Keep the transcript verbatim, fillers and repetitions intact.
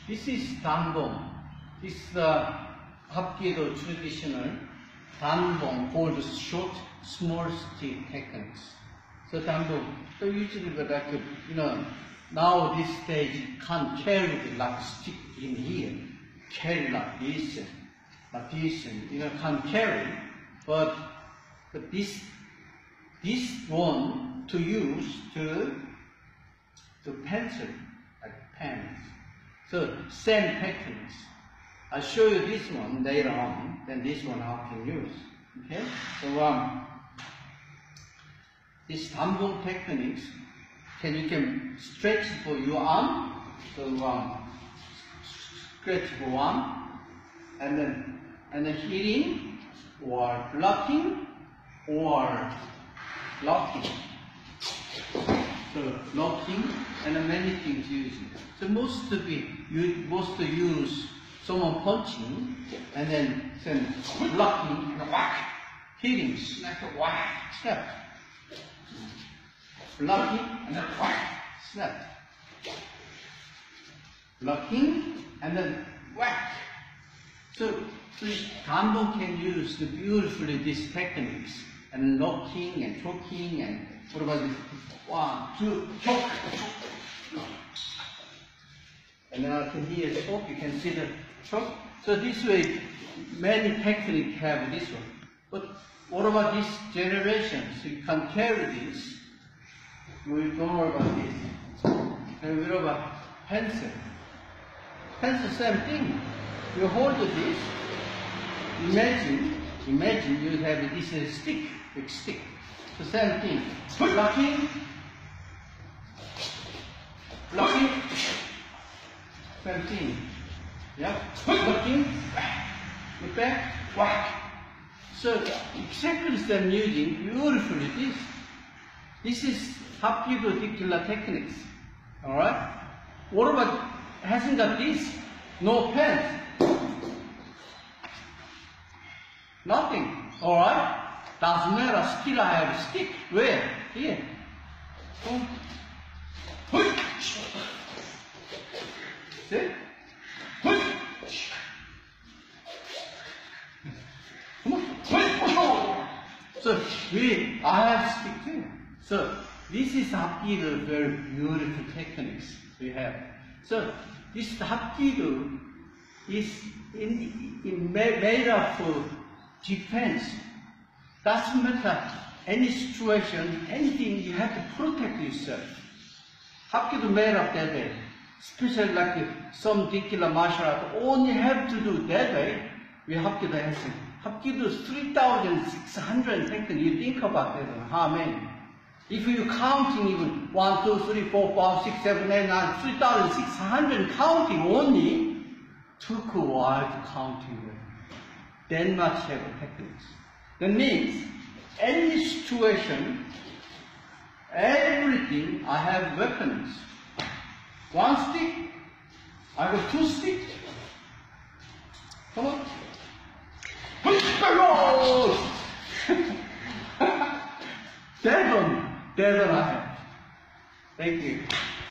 This is danbong. This is the Hapkido traditional danbong, called short, small stick techniques. So danbong, so usually but like, you know, now this stage can't carry the like stick in here, carry like this, like this, you know, can't carry, but, but this, this one to use to, to pencil, like pens. So same techniques. I'll show you this one later on, then this one how can use. Okay? So um, this danbong techniques, can you can stretch for your arm. So um, stretch for one, and then and then hitting or blocking or locking. So locking and then many things using. So most to be you most to use someone punching and then then blocking and whack, hitting, snap, whack, snap. Blocking and then whack, snap. Blocking and then whack. So, so danbong can use the beautifully these techniques and locking and choking and what about this? One, two, choke. And now can hear choke, you can see the choke. So this way, many techniques have this one. But what about this generation? So you can carry this. We don't know about this. And we know about pencil. Pencil, same thing. You hold this. Imagine, imagine you have this uh, stick, big stick. So same thing. Blocking, blocking, same thing. Yeah, blocking, look back, whack. So exactly the same using beautifully this. This is Hapkido Dikkila techniques. Alright? What about hasn't got this? No pens. Nothing. Alright? Doesn't matter, still I have a stick. Where? Here. Oh. See? So we, I have stick too. So this is Hapkido, very beautiful techniques we have. So this Hapkido is in, in made up for defense. Doesn't matter any situation, anything, you have to protect yourself. Hapkido made up that way. Especially like some particular martial art, only have to do that way. We Hapkido has it. Hapkido is three thousand six hundred techniques. You think about that, how many? If you counting even one, two, three, four, five, six, seven, eight, nine, three thousand six hundred counting only took a while to counting. That much have techniques. That means any situation, everything, I have weapons. One stick, I have two sticks. Come on. That one, that one I have. Thank you.